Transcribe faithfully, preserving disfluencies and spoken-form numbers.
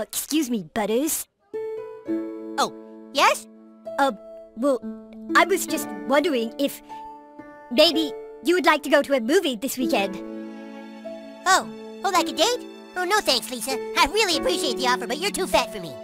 Uh, excuse me, Butters. Oh, yes? Uh, well, I was just wondering if maybe you would like to go to a movie this weekend. Oh, oh, like a date? Oh, no thanks, Lisa. I really appreciate the offer, but you're too fat for me.